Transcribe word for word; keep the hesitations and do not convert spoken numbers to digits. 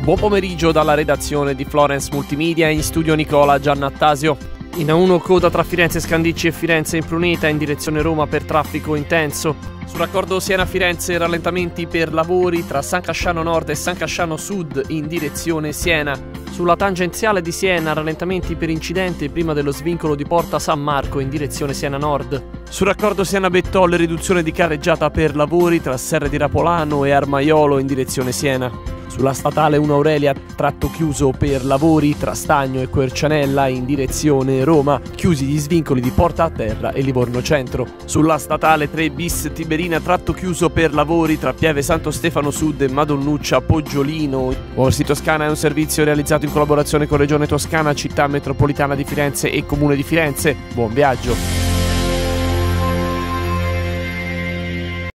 Buon pomeriggio dalla redazione di Florence Multimedia, in studio Nicola Giannattasio. In A uno coda tra Firenze Scandicci e Firenze Impruneta in direzione Roma per traffico intenso. Sul raccordo Siena-Firenze rallentamenti per lavori tra San Casciano Nord e San Casciano Sud in direzione Siena. Sulla tangenziale di Siena rallentamenti per incidente prima dello svincolo di Porta San Marco in direzione Siena Nord. Sul raccordo Siena-Bettol riduzione di carreggiata per lavori tra Serre di Rapolano e Armaiolo in direzione Siena. Sulla statale uno Aurelia tratto chiuso per lavori tra Stagno e Quercianella in direzione Roma, chiusi gli svincoli di Porta a Terra e Livorno Centro. Sulla statale tre bis Tiberina tratto chiuso per lavori tra Pieve Santo Stefano Sud e Madonnuccia Poggiolino. Orsi Toscana è un servizio realizzato in collaborazione con Regione Toscana, Città Metropolitana di Firenze e Comune di Firenze. Buon viaggio!